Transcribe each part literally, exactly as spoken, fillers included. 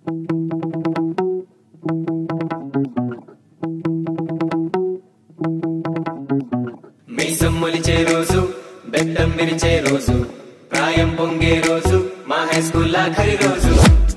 మీసం మొలిచే రోజు బెత్తం విరిచే రోజు ప్రాయం పొంగే రోజు మా హై స్కూల్ ఆఖరి రోజు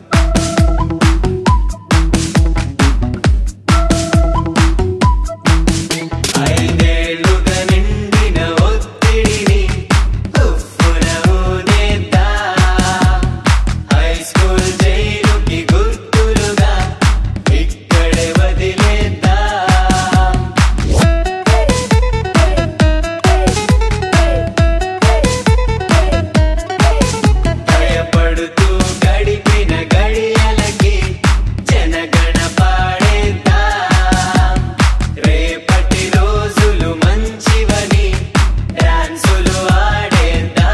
ఐదేళ్లుగా నిండిన ఒత్తిడిని ఉఫ్ఫున ఊదేద్దా హై స్కూల్ జైలుకి గుర్తులుగా ఇక్కడే వదిలేద్దా భయపడుతూ గడిపిన గడియలకి జనగణ పాడేద్దా రేపటి రోజులు మంచివని డాన్సులు ఆడేద్దా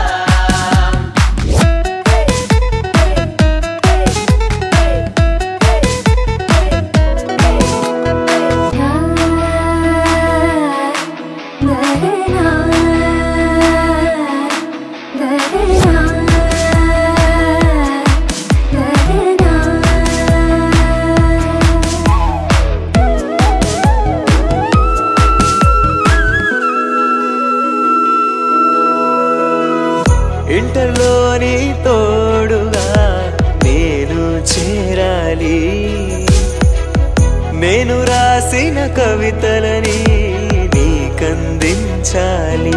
ఇంటర్లోని తోడుగా నేను చేరాలి నేను రాసిన కవితలని నీకందించాలి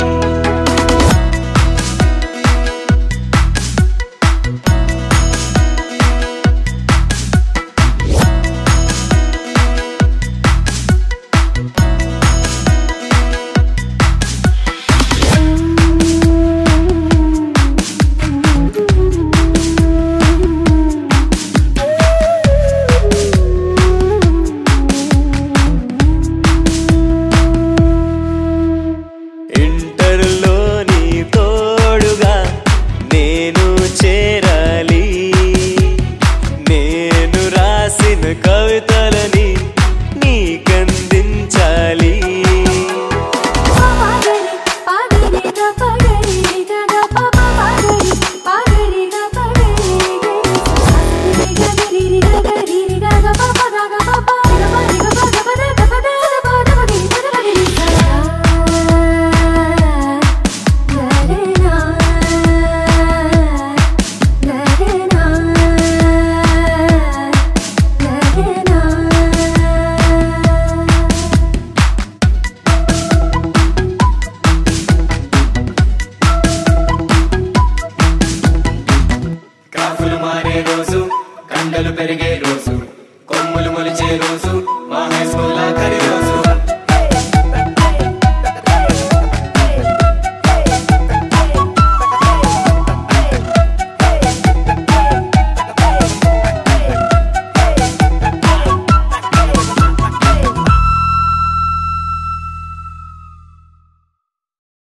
ఇంటర్లోని తోడుగా నేను చేరాలి నేను రాసిన కవితలని నీకందించాలి గ్రాఫులు మారే రోజు కండలు పెరిగే రోజు కొమ్ములు మొలిచే రోజు మా హై స్కూల్ ఆఖరి